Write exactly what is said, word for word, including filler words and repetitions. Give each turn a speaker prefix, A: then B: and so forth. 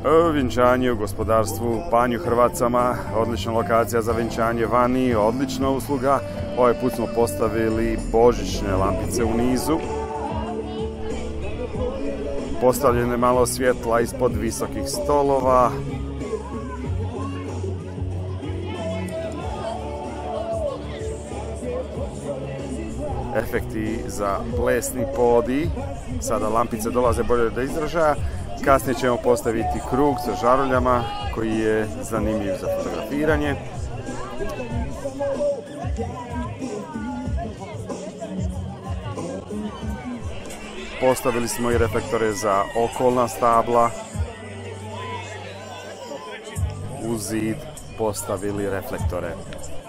A: Vjenčanje u gospodarstvu Panju Hrvacama, odlična lokacija za vjenčanje vani, odlična usluga. Ovaj put smo postavili božićne lampice u nizu. Postavljeno je malo svjetla ispod visokih stolova. Efekti za plesni podij. Sada lampice dolaze bolje do izražaja. Kasnije ćemo postaviti krug sa žaruljama koji je zanimljiv za fotografiranje. Postavili smo i reflektore za okolna stabla. U zid postavili reflektore.